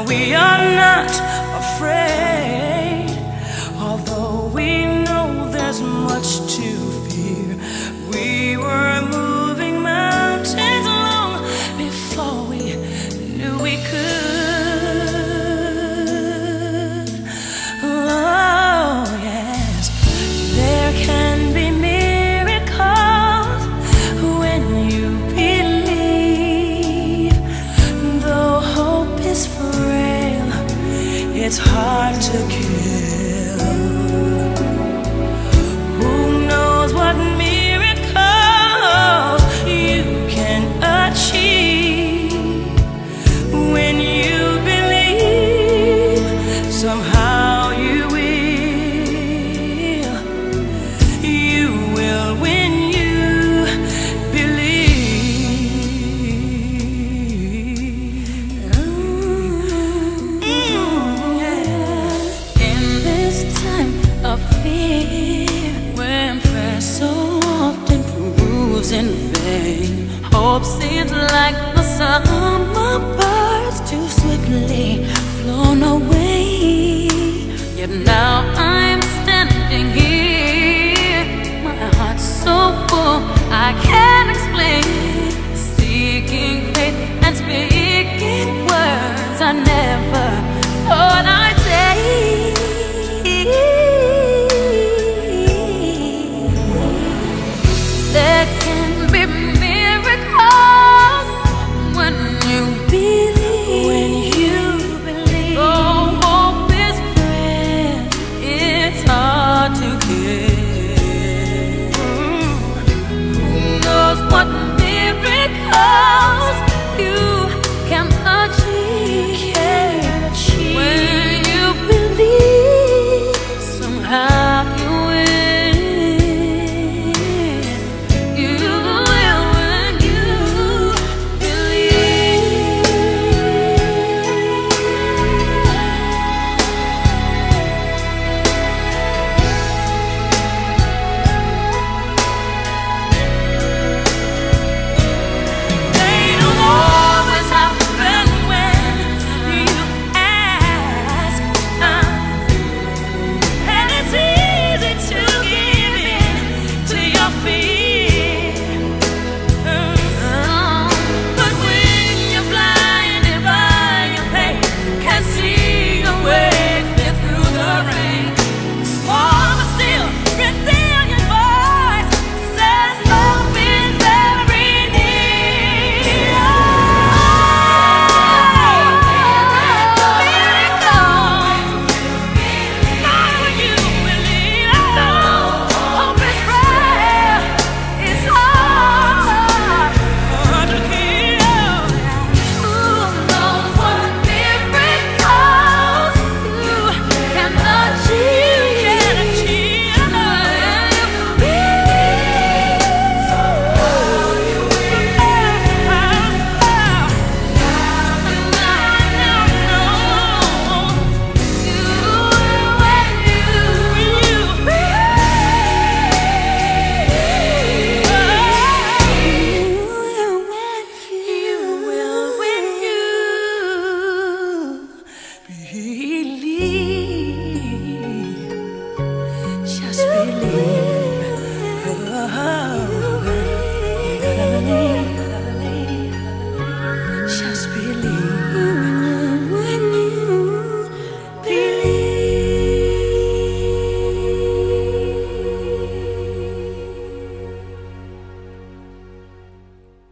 we are not afraid, although we know there's much to fear. We were moving mountains long before we knew we could. Oh yes, there can be miracles when you believe. Though hope is frail, it's hard to kill. Who knows what miracles you can achieve when you believe. Somehow you will when you believe. In this time of fear, when prayer so often proves in vain, hope seems like the summer birds too swiftly flown away. Yet now I'm standing here, my heart's so full I can't